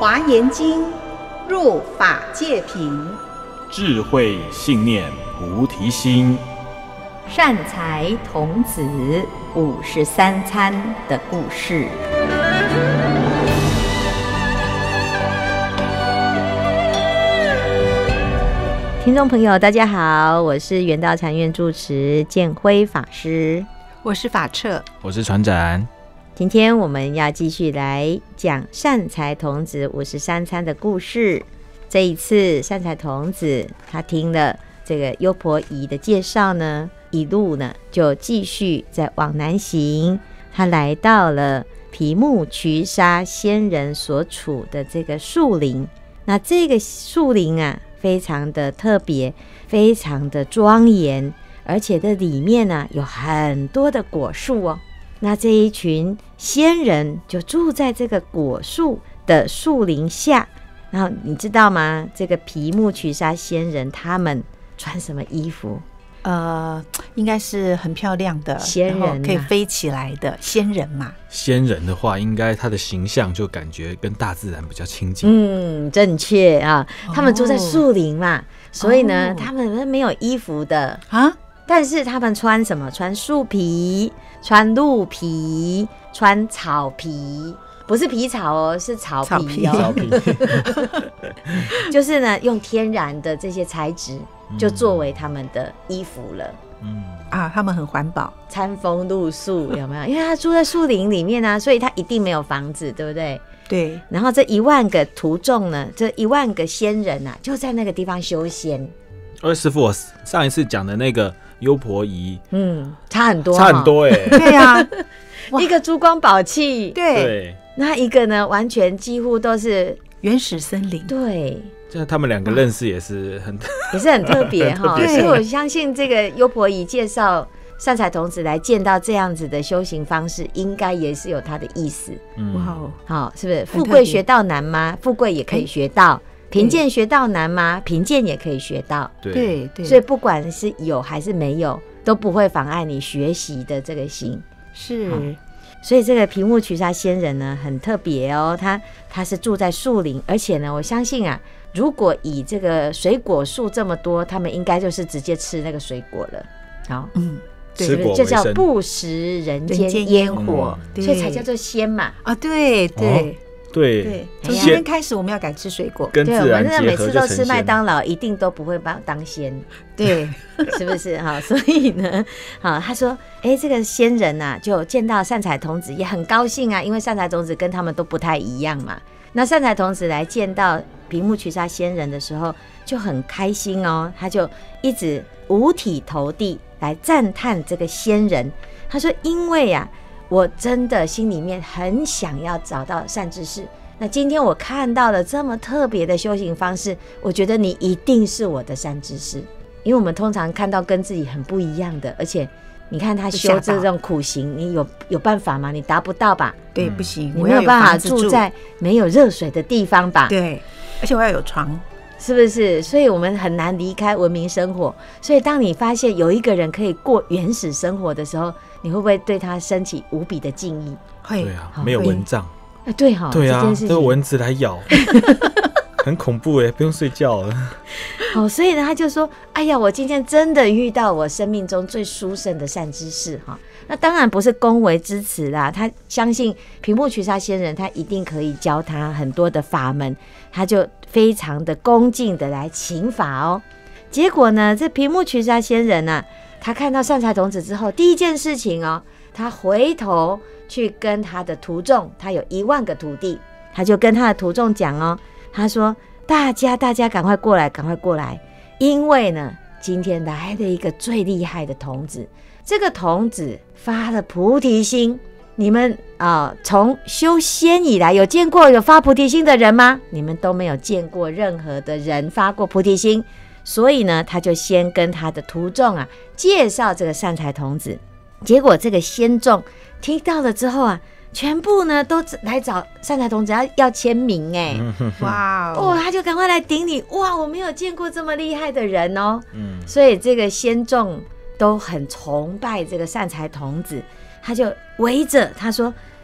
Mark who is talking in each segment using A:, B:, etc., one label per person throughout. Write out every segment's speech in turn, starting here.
A: 华严经，入法界品，
B: 智慧信念菩提心，
C: 善财童子53参的故事。听众朋友大家好，我是圆道禅院住持建辉法师，
A: 我是法彻，
B: 我是船长。
C: 今天我们要继续来讲善财童子53参的故事。这一次善财童子他听了这个优婆夷的介绍呢，一路呢就继续再往南行，他来到了毗目瞿沙仙人所处的这个树林。那这个树林啊非常的特别，非常的庄严，而且这里面呢有很多的果树哦。那这一群仙人就住在这个果树的树林下。然后你知道吗？这个毗目瞿沙仙人他们穿什么衣服？
A: 应该是很漂亮的
C: 仙人，
A: 可以飞起来的仙人嘛。
B: 仙人的话，应该他的形象就感觉跟大自然比较亲近。
C: 正确啊。他们住在树林嘛，所以呢，他们没有衣服的啊。但是他们穿什么？穿树皮，穿鹿皮，穿草皮。不是皮草哦，是草皮哦。
B: 草皮
C: 就是呢，用天然的这些材质，就作为他们的衣服了。
A: 他们很环保，
C: 餐风露宿，有没有？因为他住在树林里面啊，所以他一定没有房子，对不对？
A: 对。
C: 然后这10000个徒众呢，这10000个仙人啊，就在那个地方修仙。
B: 师父，我上一次讲的那个优婆夷，
C: 差很多，
B: 差很多哎。
A: 对啊，
C: 一个珠光宝气，
A: 对。
C: 那一个呢，完全几乎都是
A: 原始森林。
C: 对。
B: 这他们两个认识也是很
C: 特别哈。所以我相信这个优婆夷介绍善财童子来见到这样子的修行方式，应该也是有他的意思。
A: 哇哦，
C: 好，是不是富贵学道难吗？富贵也可以学到。贫贱学道难吗？贫贱也可以学到。
A: 对，
C: 所以不管是有还是没有，都不会妨碍你学习的这个心。
A: 是。
C: 所以这个毗目瞿沙仙人呢很特别哦，他是住在树林，而且呢我相信啊，如果以这个水果树这么多，他们应该就是直接吃那个水果了。好，
B: 对，
C: 就叫不食人间烟火，所以才叫做仙嘛。
A: 啊，对。从今天开始我们要改吃水果，
B: 跟自然结合就成仙。
C: 我们每次都吃麦当劳，一定都不会当仙。
A: 对，
C: 是不是？好，所以呢，他说，这个仙人啊，就见到善财童子也很高兴啊，因为善财童子跟他们都不太一样嘛。那善财童子来见到毗目瞿沙仙人的时候，就很开心哦，他就一直五体投地来赞叹这个仙人。他说，因为啊，我真的心里面很想要找到善知识，那今天我看到了这么特别的修行方式，我觉得你一定是我的善知识。因为我们通常看到跟自己很不一样的，而且你看他修这种苦行，你有办法吗？你达不到吧？
A: 对，不行，
C: 你没有办法住在没有热水的地方吧？
A: 对，而且我要有床，
C: 是不是？所以我们很难离开文明生活。所以当你发现有一个人可以过原始生活的时候，你会不会对他升起无比的敬意？
A: 会。
B: 对啊，没有蚊帐。
C: 对哈，
B: 对啊，
C: 这件事情
B: 这个蚊子来咬。很恐怖耶，不用睡觉了。
C: 所以呢，他就说：“哎呀，我今天真的遇到我生命中最殊胜的善知识哈。”那当然不是恭维之词啦，他相信毗目瞿沙仙人，他一定可以教他很多的法门，他就非常的恭敬的来请法哦。结果呢，这毗目瞿沙仙人啊，他看到善财童子之后，第一件事情哦，他回头去跟他的徒众，他有10000个徒弟，他就跟他的徒众讲哦。他说：“大家赶快过来，赶快过来！因为呢，今天来了一个最厉害的童子。这个童子发了菩提心。你们从修仙以来，有见过有发菩提心的人吗？你们都没有见过任何的人发过菩提心。所以呢，他就先跟他的徒众啊介绍这个善财童子。结果这个仙众听到了之后啊。”全部呢都来找善财童子要签名哎，
A: 哇
C: 他就赶快来顶礼，哇，我没有见过这么厉害的人哦，所以这个仙众都很崇拜这个善财童子，他就围着他说：“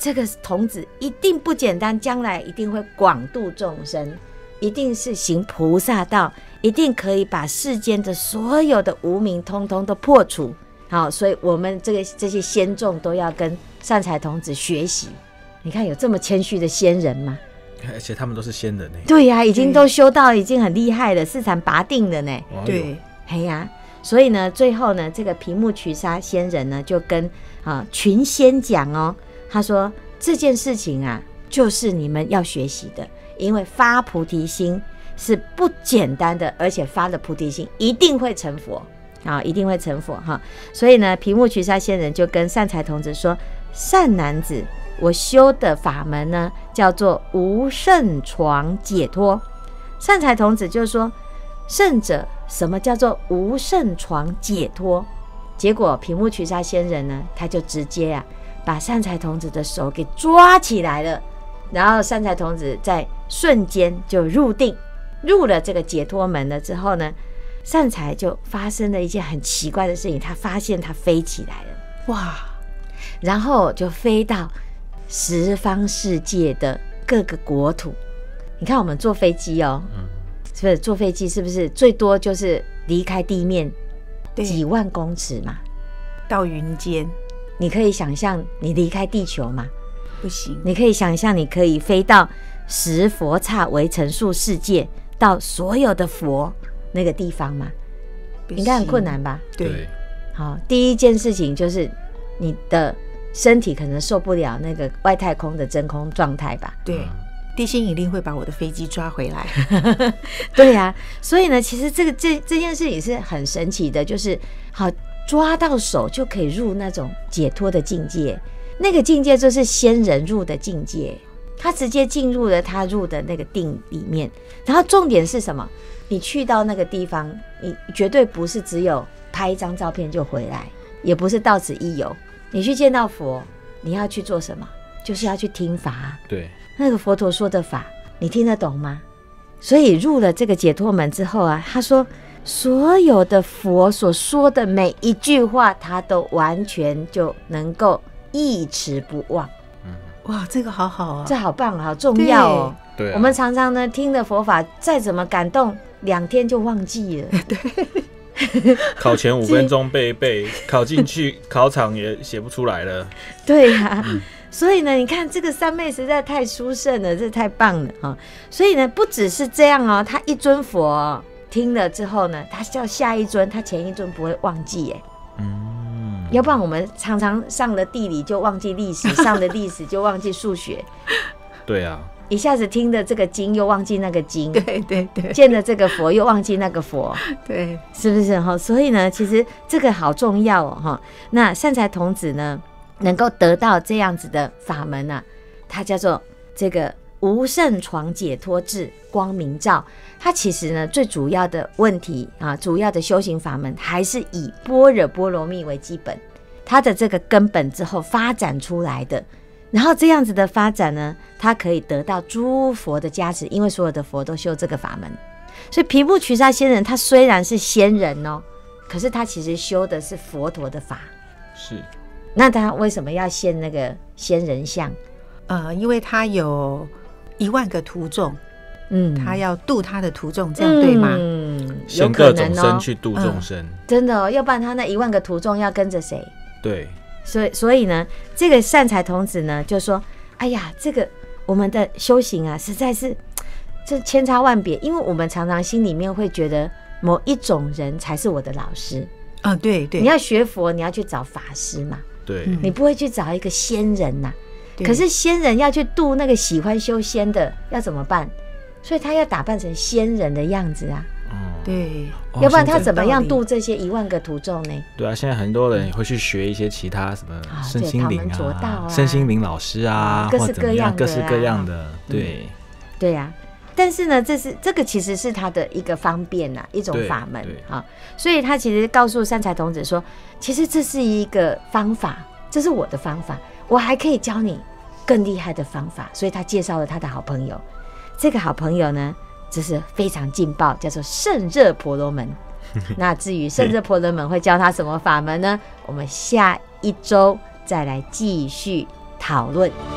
C: 这个童子一定不简单，将来一定会广度众生，一定是行菩萨道，一定可以把世间的所有的无明通通都破除。好，所以我们这些仙众都要跟善财童子学习。你看有这么谦虚的仙人吗？
B: 而且他们都是仙人呢。
C: 对呀，已经都修到已经很厉害了，四禅八定了呢。
A: 对，
C: 哎呀，所以呢，最后呢，这个毗目瞿沙仙人呢，就跟群仙讲哦，他说这件事情啊，就是你们要学习的，因为发菩提心是不简单的，而且发了菩提心一定会成佛。一定会成佛哈，所以呢，毗目瞿沙仙人就跟善财童子说：“善男子，我修的法门呢，叫做无胜床解脱。”善财童子就说：“圣者，什么叫做无胜床解脱？”结果毗目瞿沙仙人呢，他就直接把善财童子的手给抓起来了，然后善财童子在瞬间就入定，入了这个解脱门了之后呢，善财就发生了一件很奇怪的事情，他发现他飞起来了，哇！然后就飞到十方世界的各个国土。你看我们坐飞机哦，是不是坐飞机是不是最多就是离开地面几万公尺嘛？
A: 到云间，
C: 你可以想象你离开地球吗？
A: 不行。
C: 你可以想象你可以飞到十佛刹为成数世界，到所有的佛那个地方吗？应该很困难吧？
A: 对。
C: 好，第一件事情就是你的身体可能受不了那个外太空的真空状态吧？
A: 对，地心引力会把我的飞机抓回来。
C: 对呀，所以呢，其实这件事也是很神奇的，就是好抓到手就可以入那种解脱的境界，那个境界就是仙人入的境界，他直接进入了他入的那个定里面。然后重点是什么？你去到那个地方，你绝对不是只有拍一张照片就回来，也不是到此一游。你去见到佛，你要去做什么？就是要去听法。
B: 对，
C: 那个佛陀说的法，你听得懂吗？所以入了这个解脱门之后啊，他说所有的佛所说的每一句话，他都完全就能够一持不忘。
A: 哇，这个好好啊，
C: 这好棒，好重要哦。
B: 对，
C: 我们常常呢听的佛法，再怎么感动，2天就忘记了。
B: 对，考前5分钟背一背，考进去考场也写不出来了。
C: 对呀，所以呢，你看这个三昧实在太殊胜了，这太棒了哈。所以呢，不只是这样哦，他一尊佛听了之后呢，他叫下一尊，他前一尊不会忘记耶。要不然我们常常上了地理就忘记历史，上了历史就忘记数学。
B: 对啊，
C: 一下子听的这个经又忘记那个经，
A: 对对对，
C: 见了这个佛又忘记那个佛，
A: 对，
C: 是不是哈？所以呢，其实这个好重要哦哈。那善财童子呢，能够得到这样子的法门啊，它叫做这个无胜床解脱智光明照。它其实呢，最主要的问题啊，主要的修行法门还是以般若波罗蜜为基本，它的这个根本之后发展出来的。然后这样子的发展呢，它可以得到诸佛的加持，因为所有的佛都修这个法门。所以毗目瞿沙仙人他虽然是仙人哦，可是他其实修的是佛陀的法。
B: 是。
C: 那他为什么要现那个仙人相？
A: 因为他有10000个徒众，他要度他的徒众，这样对吗？
B: 现各种身去度众生，
C: 真的哦，要不然他那10000个徒众要跟着谁？
B: 对。
C: 所以呢，这个善财童子呢就说：“哎呀，这个我们的修行啊，实在是这千差万别，因为我们常常心里面会觉得某一种人才是我的老师
A: 啊，对对，
C: 你要学佛，你要去找法师嘛，
B: 对，
C: 你不会去找一个仙人呐。可是仙人要去度那个喜欢修仙的，要怎么办？所以他要打扮成仙人的样子啊。”
A: 对，
C: 要不然他怎么样度这些10000个徒众呢？
B: 对啊，现在很多人也会去学一些其他什么身心灵啊、身心灵老师啊，
C: 各式各样的，
B: 各式各样的，对，
C: 对呀。但是呢，这个其实是他的一个方便啊，一种法门啊。所以他其实告诉善财童子说，其实这是一个方法，这是我的方法，我还可以教你更厉害的方法。所以他介绍了他的好朋友，这个好朋友呢，这是非常劲爆，叫做圣热婆罗门。那至于圣热婆罗门会教他什么法门呢？我们下一周再来继续讨论。